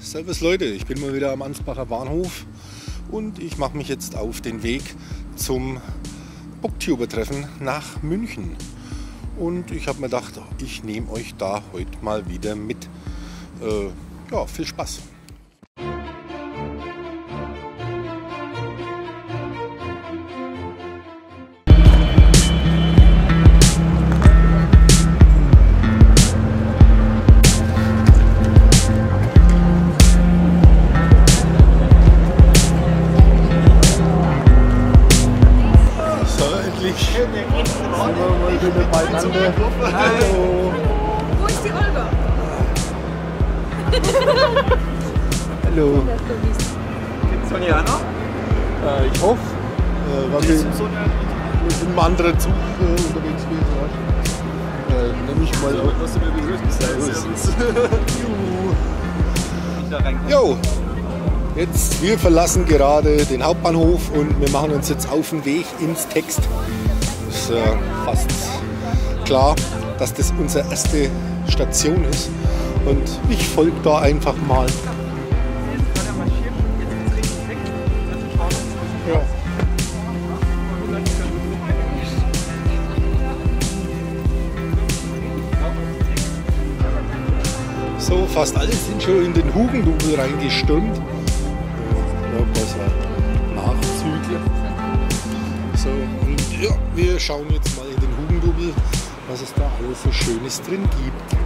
Servus Leute, ich bin mal wieder am Ansbacher Bahnhof und ich mache mich jetzt auf den Weg zum Booktuber-Treffen nach München. Und ich habe mir gedacht, ich nehme euch da heute mal wieder mit. Ja, viel Spaß! Hallo. Wo ist die Olga? Hallo. Gibt Sonja noch? Ich hoffe, weil wir mit einem anderen Zug unterwegs gewesen. Nämlich mal auf. Was du mir begrüßen sein. Jo, jetzt wir verlassen gerade den Hauptbahnhof und wir machen uns jetzt auf den Weg ins Text. Das ist fast klar, dass das unsere erste Station ist und ich folge da einfach mal. Ja. So, fast alle sind schon in den Hugendubel reingestürmt. Noch ein paar Nachzügler. So, und ja, wir schauen jetzt mal in den Hugendubel, was es da alles so Schönes drin gibt.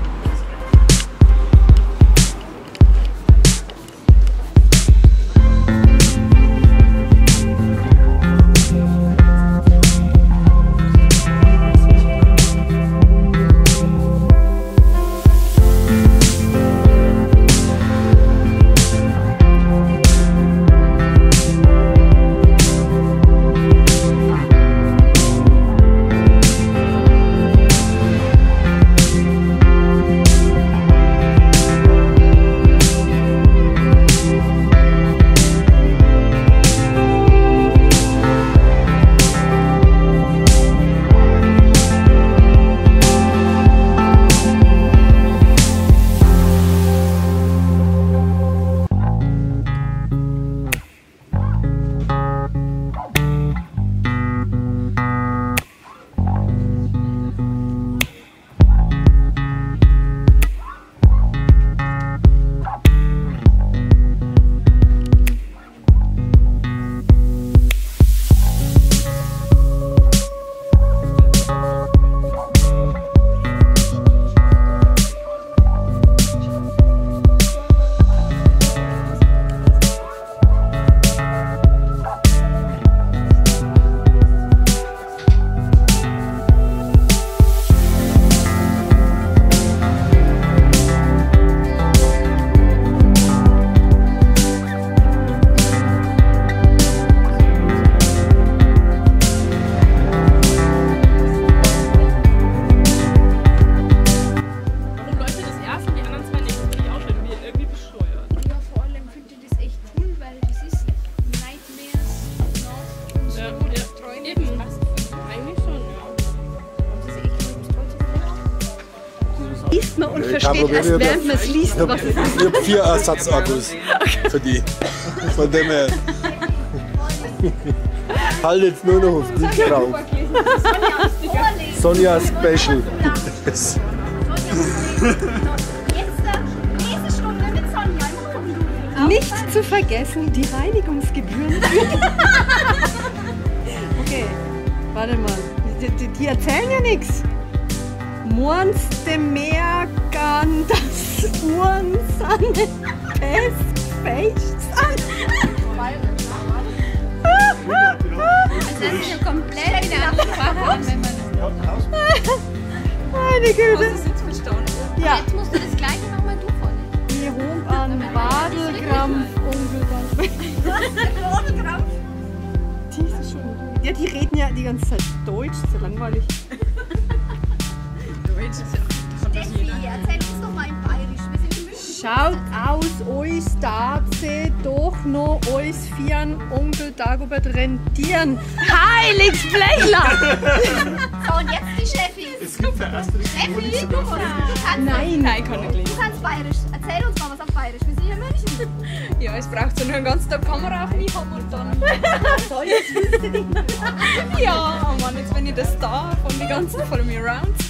Liest man und versteht erst, während man es liest, was es ist. Ich habe 4 Ersatzakkus für die. Von dem her. Halt jetzt nur noch auf dich drauf. Sonja Special. Jetzt nächste Stunde mit Sonja im Hugendubel. Nicht zu vergessen, die Reinigungsgebühren. Okay, warte mal. Die erzählen ja nichts. Mornste merken, dass Uhren seine Pestfechts an. Das hört sich ja komplett in eine andere Sprache an, wenn man das Meine Güte. jetzt verstanden. Ja. Jetzt musst du das gleiche nochmal du vorlesen. Die hoch an Badelkrampf Badelkrampf? Dieses schon. Ja, die reden ja die ganze Zeit Deutsch, ist ja langweilig. Steffi, erzähl uns doch mal in Bayerisch. Wir sind in München. Schaut aus, euch Staatse doch noch euch vieren Onkel Dagobert rentieren. Heiligsblechler! So, und jetzt die Steffi. Steffi, du kannst Nein. Du kannst Bayerisch. Erzähl uns mal was auf Bayerisch. Wir sind hier in Ja, es braucht so nur einen ganzen Tag Kamera auf mich haben und dann... Toll, jetzt willst du dich. Ja, oh Mann, jetzt bin ich der Star von den ganzen Follow Me Arounds.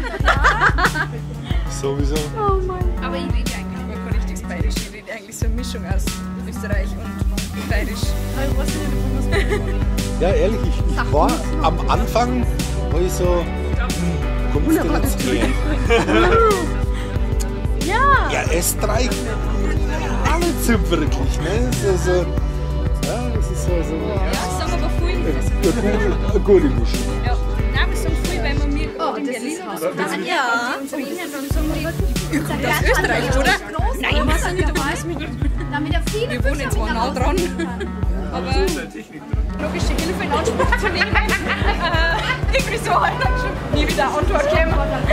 Sowieso. Oh Mann. Aber ich rede eigentlich gar kein richtiges Bayerisch. Ich rede eigentlich so eine Mischung aus Österreich und Bayerisch. Ich weiß nicht, was du Ja, ehrlich, ich war am Anfang, war ich so, kommst du jetzt her? Ja. Ja, Österreich, alle so wirklich, ne? So, ja, das ist so, Ja, das sagen aber viel. eine gute Mischung. Ja. Nein, wir sagen viel, weil wir mir Oh, in das Berlin ist oder so hart. sind. Ja. Und so Wiener, dann sagen die, ihr kommt aus Österreich, oder? Nein, was sind nicht dabei? Damit er viele Wir wohnen zwar nah dran, aber logische Hilfe in Anspruch zu nehmen, irgendwie so halt dann schon nie wieder Antwort geben.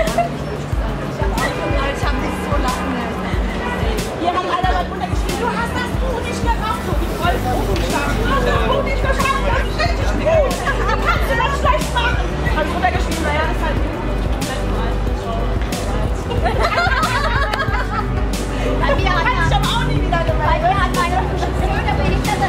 Ich hab mich so lachen lassen. Hier haben alle mal drunter geschrieben, du hast das Buch nicht gemacht, so wie voll geschlagen. Du hast das Buch nicht geschafft, das ist richtig gut. Das kannst du doch schlecht machen. Hat drunter geschrieben, naja, das ist halt Bei mir hat kann ich aber auch nie wieder gemacht. Bei mir hat meine Söhne behinderte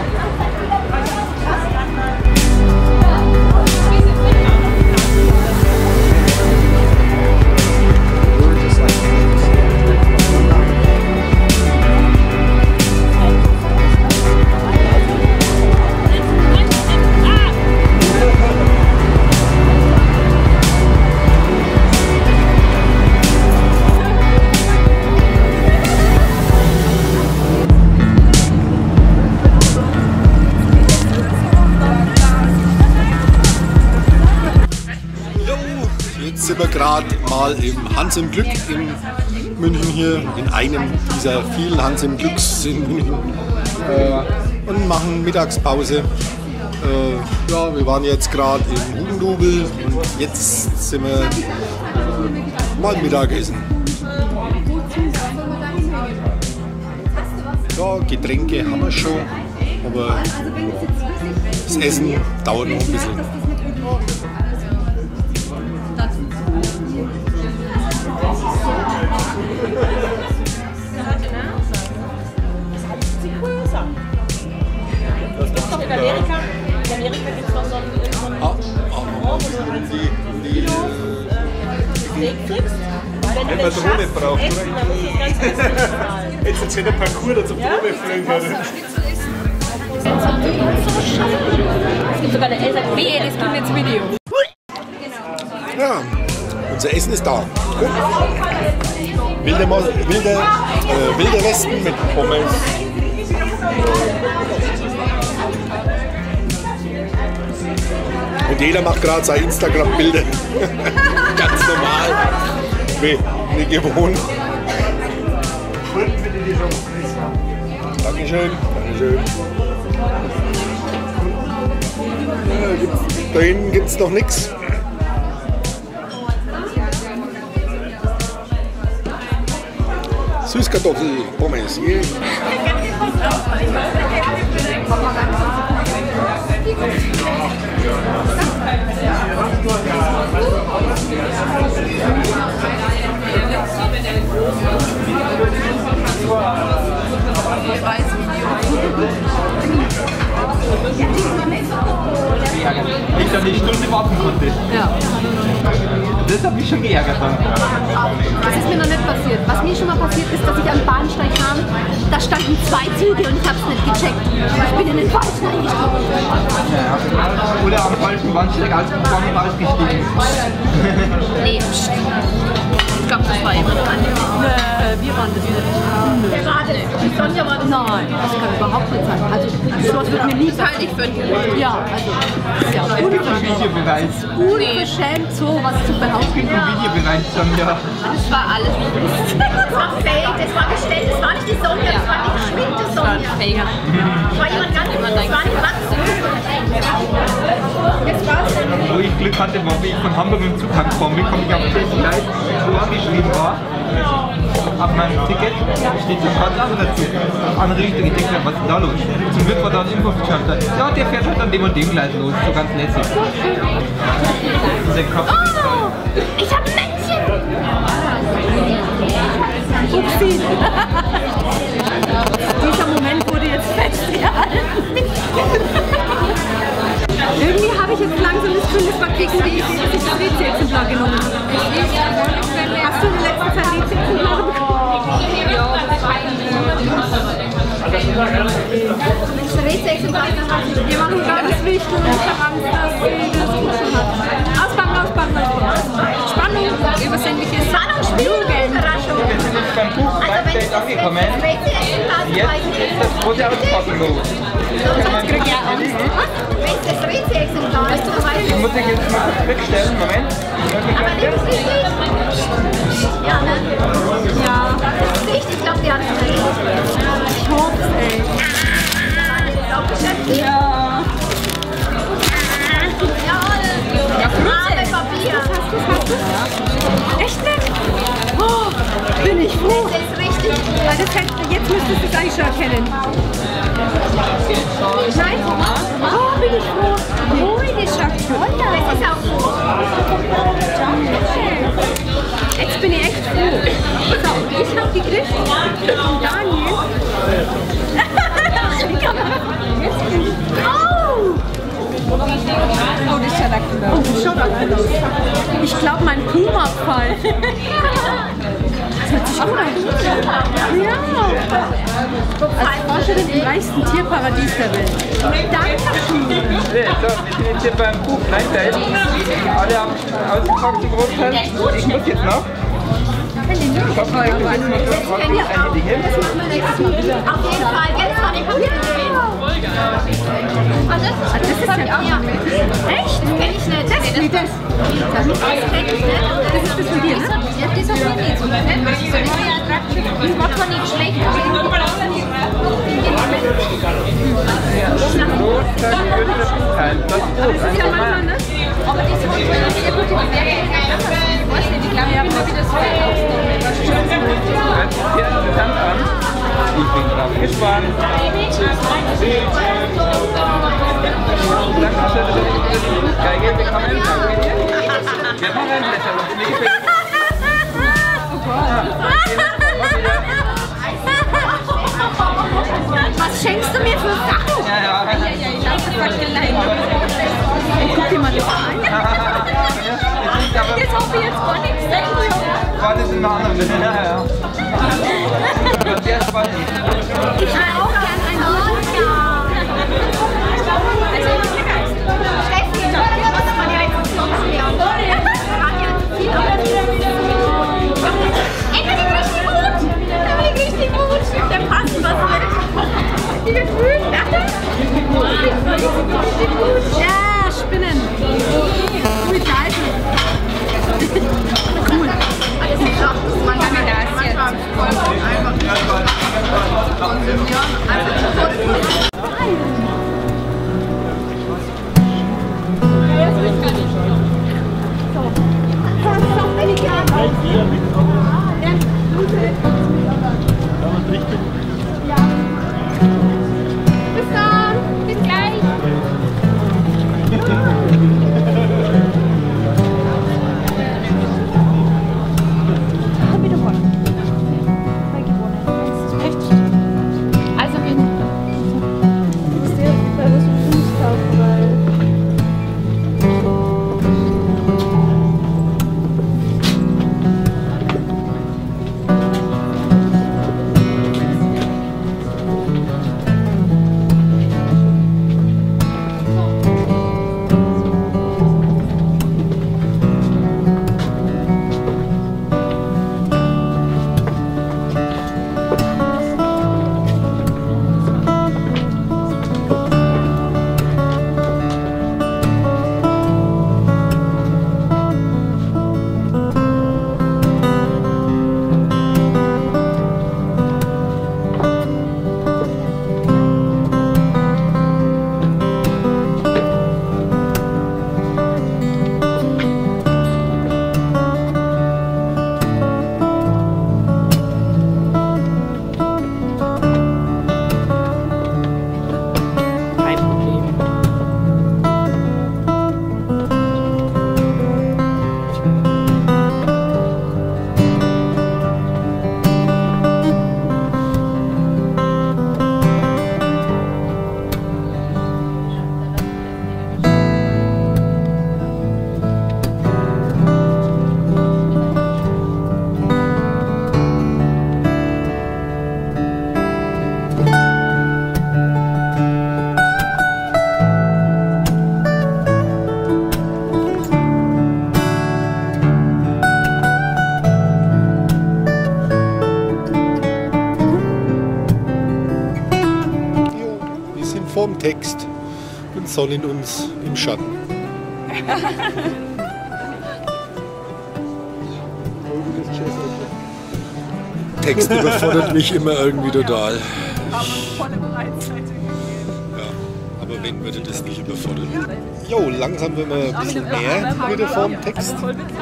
Jetzt sind wir gerade mal im Hans im Glück in München hier, in einem dieser vielen Hans im Glücks in München und machen Mittagspause. Ja, wir waren jetzt gerade im Hugendubel und jetzt sind wir mal Mittagessen. Ja, Getränke haben wir schon, aber das Essen dauert noch ein bisschen. in Amerika. In Amerika gibt es noch so einen wo du Steak kriegst. Wenn du man den Drohne schaffst, braucht, essen, dann musst du das ganze Essen bezahlen. Jetzt ist wieder Parcours da zum Probe fliegen. Es gibt sogar eine Elsa. Wie, das kommt jetzt Video. Ja, unser Essen ist da. Guck. Wilde Westen mit Pommes. Und jeder macht gerade seine Instagram-Bilder. Ganz normal. Wie gewohnt. Dankeschön. Dankeschön. Da hinten gibt es noch nichts. Süßkartoffel, Pommes. Yeah. Ich dann die Stunde warten konnte. Ja. Das hat mich schon geärgert dann. Das ist mir noch nicht passiert. Was mir schon mal passiert ist, dass ich am Bahnsteig kam, da standen 2 Züge und ich habe es nicht gecheckt. Ich bin in den falschen eingestiegen. Oder am falschen Bahnsteig bevor man ausgestiegen ist. Nee, ich glaube, das war immer noch anders. Wir waren das nicht. Gerade. Die Sonja war das. Nein, das kann überhaupt nicht sein. Also, sowas wird mir nie Halte ich für ein Gerücht. Ja, also, das ist ja unverschämt. Videobeweis. Unverschämt, sowas zu behaupten. Videobeweis dann ja. Das war alles bewusst. Das war fake, das war gestellt, das war nicht die Sonja, das war nicht geschminkte Sonja. Fake. Das war jemand ganz anderes, das war nicht Max. Jetzt war's. Wo ich Glück hatte, war, wie ich von Hamburg mit dem Zug heimgekommen bin, komme ich auf das Gleis, wo angeschrieben war. Auf meinem Ticket steht so gerade anderer Zug. Andere Richtung. Ich denke mir, was ist denn da los? Zum Glück war da ein Info-Schalter. Ja, der fährt halt an dem und dem Gleis los. So ganz lässig. Oh, ich hab ein Männchen. Upsi. Dieser Moment wurde ja Wir machen ganz wichtig, Auspacken. Spannung, übersinnliche Spannungsspielgeld. Beim Buch Weinstein angekommen. Jetzt ist das große Auspacken los. Ich muss mich jetzt mal wegstellen, Moment. Ja, ne? Ja. Das ist richtig, ich glaube, die hat es nicht. Ich hoffe es, ey. Ja. Ja, Papier. Hast du? Echt nicht? Oh, bin ich froh. Das ist richtig. Weil das heißt, jetzt müsstest du es eigentlich schon erkennen. Nein? Oh, bin ich froh. Oh, das ist ja toll. Das ist auch so. Jetzt bin ich echt froh. So, ich habe die Griff von Daniel. Oh, das ist ja cool. Oh, das schaut auch cool aus. Ich glaube, mein Puma-Pfeil. Das hört sich gut an. Ja. Als Forscherin im reichsten Tierparadies der Welt. Dankeschön. So, wir sind jetzt hier beim Buch Weinstein. Alle haben ausgepackt zum Großteil. Ich muss jetzt noch. Ich hoffe, ich bin jetzt noch so einige Dinge. Auf jeden Fall, jetzt war die Papier. Das ist ja auch. Echt? Das kenne ich nicht. Das ist das. Das kenne ich nicht. Das ist das von dir, ne? Ja, das ist auch nicht so. Das macht man nicht schlecht. Das ist ja manchmal, ne? Aber das ist sehr gute Bewertung. Ich weiß nicht, ich glaube, ich habe immer wieder so viel ausgenommen. hört sich sehr interessant an. Ich bin drauf gespannt. Danke schön, dass ich das Geige bekommen habe. Wir haben ein Blätter und mir gefällt. Was schenkst du mir für Sachen? Ja. Ich lasse es verkleiden. Guck dir mal das an. Jetzt hoffe ich jetzt gar nichts sagen. Warte, das sind noch andere Bilder. Ja. Sehr spannend. Ich will auch gerne ein Wodka. Also, Steffi, ich muss mal direkt ins Loch lernen. Richtig gut. Der passt was mit. Die wird wütend. Ja, Spinnen. Cool, Salben. Cool. Das ist doch, man kann mir das jetzt voll einfach konsumieren. Bis dann. Bis gleich. vorm Text und sonnen uns im Schatten. Text überfordert mich immer irgendwie total. Ja, aber wenn würde das nicht überfordern? Jo, langsam werden wir ein bisschen mehr wieder vorm Text.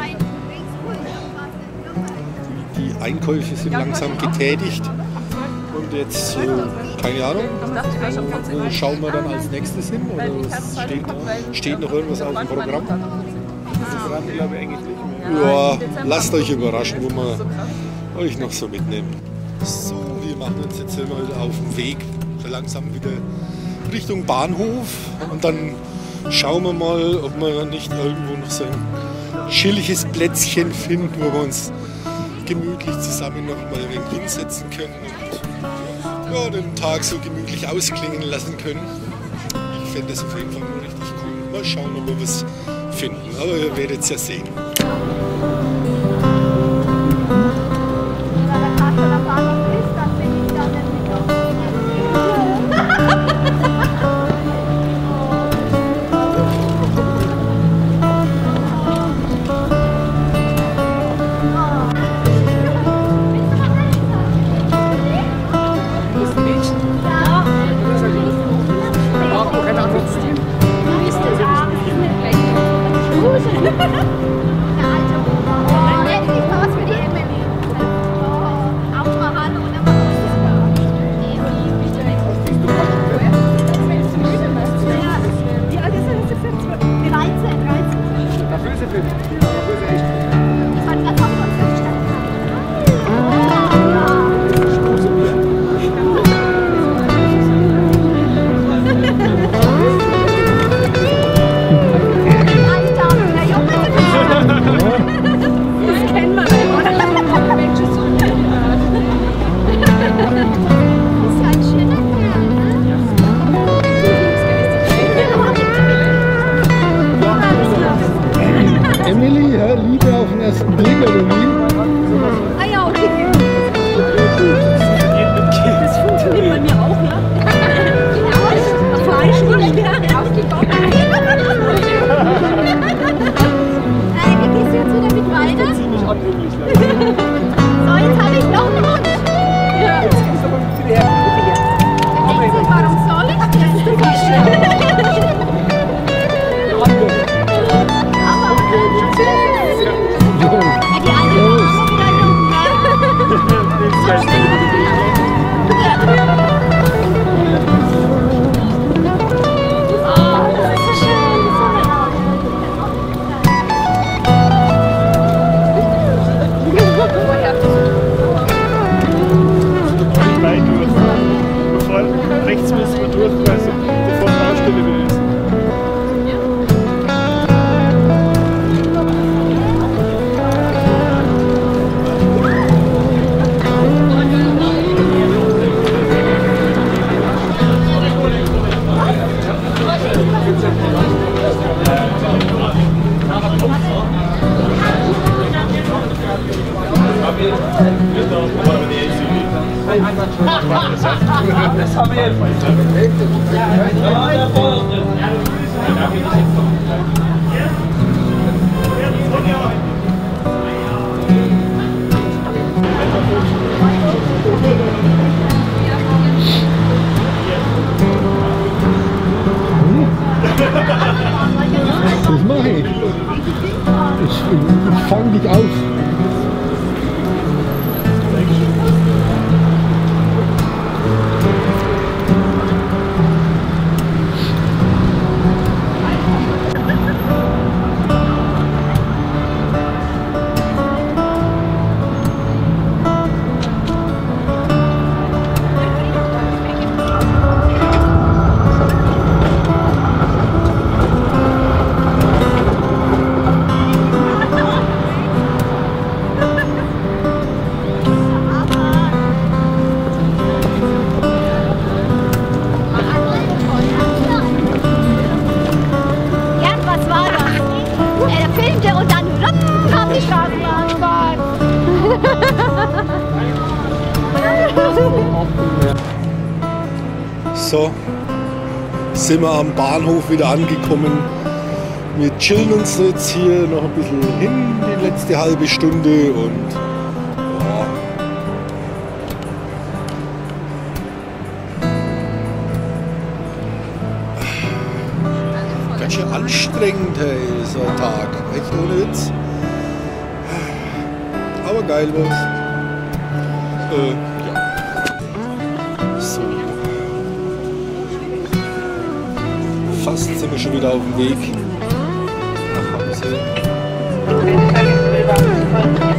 Die Einkäufe sind langsam getätigt. Und jetzt, keine Ahnung, wo schauen wir dann als nächstes hin? Oder steht noch irgendwas auf dem Programm? Ja, lasst euch überraschen, wo wir euch noch so mitnehmen. So, wir machen uns jetzt mal auf den Weg, so langsam wieder Richtung Bahnhof. Und dann schauen wir mal, ob wir nicht irgendwo noch so ein chilliges Plätzchen finden, wo wir uns gemütlich zusammen noch mal ein wenig hinsetzen können und ja, den Tag so gemütlich ausklingen lassen können. Ich fände das auf jeden Fall mal richtig cool. Mal schauen, ob wir was finden, aber ihr werdet es ja sehen. Das haben wir jetzt. Das mache ich. Ich fange dich auf. So, sind wir am Bahnhof wieder angekommen. Wir chillen uns jetzt hier noch ein bisschen hin, die letzte halbe Stunde und ja. Ganz schön anstrengend, hey, so ein Tag. Echt ohne Witz. Aber geil war's. Ja. So. Fast sind wir schon wieder auf dem Weg nach Hause.